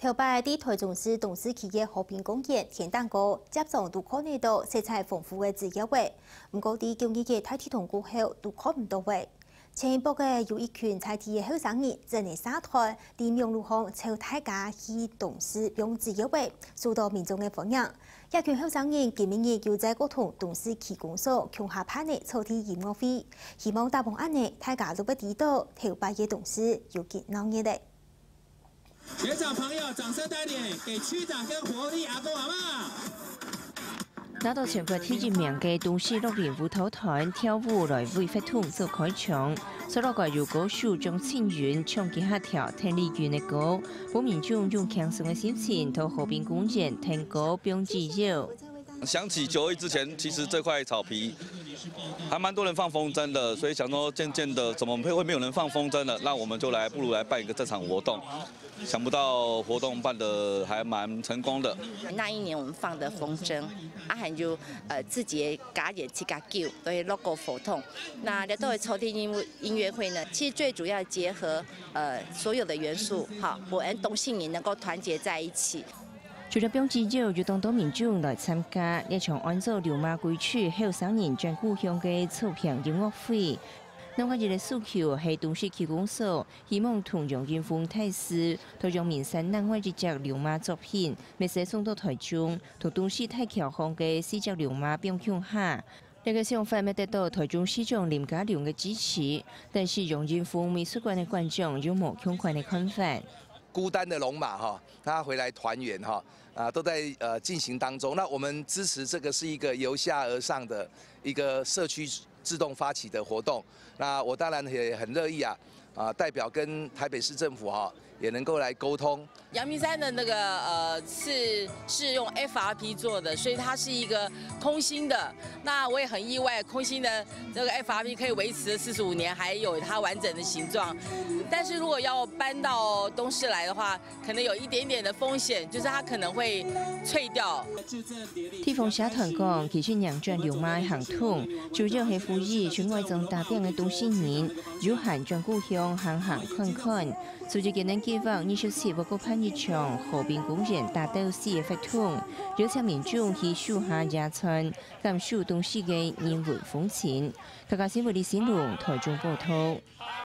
头摆伫台中市东势区的和平公园天蛋糕，接种都看得到色彩丰富的植叶画。不过伫今日嘅大体通过后，都看唔到画。前一步嘅有一群在地嘅后生人，正喺沙滩伫明路巷朝大家去东势用植叶画，受到民众嘅欢迎。一群后生人今日又在各同东势区公所强下办嘅草地音乐会，希望大鹏安尼大家都不知道头摆嘅东势有幾鬧熱咧。 学长朋友，掌声带点给区长跟活力阿公阿妈。 拿到全国第一名嘅东势6年舞蹈团跳舞来为发通做开场，所落个有歌手张庆云唱吉他跳听李云的歌，本民众用轻松的心情到和平公园听歌并自由。 想起9月之前，其实这块草皮还蛮多人放风筝的，所以想说渐渐的怎么会没有人放风筝了？那我们就不如来办一个这场活动。想不到活动办得还蛮成功的。 那一年我们放的风筝，还就自己加热去加救，所以 logo 活动。那来到的草地音乐会呢，其实最主要结合所有的元素，好，我们东势人能够团结在一起。 除了表演有越多民众来参加，一场按照流马规矩后生人将故乡的草坪音乐会。那我日的诉求是东势区公所希望同杨金峰大师同杨明山南外一只流马作品，每次送到台中，同东势太桥巷的4只流马并向下。 这个想法没得到台中市长林佳龙的支持，但是杨金峰美术馆的观众有无相关的看法。 孤单的龙马哈，他回来团圆哈都在进行当中。那我们支持这个是一个由下而上的一个社区自动发起的活动。那我当然也很乐意代表跟台北市政府也能够来沟通。 阳明山的那个是用 FRP 做的，所以它是一个空心的。那我也很意外，空心的这个 FRP 可以维持45年，还有它完整的形状。但是如果要搬到东势来的话，可能有一点点的风险，就是它可能会脆掉。 地方社团讲，其实两转流马行通，主要是呼吁全外种大病的东势人，有限转故乡行看看。组织今年计划24个办一场和平公园大斗士的活动，邀请民众去树下野餐，感受东势的人文风情。客家新闻李新龙台中报道。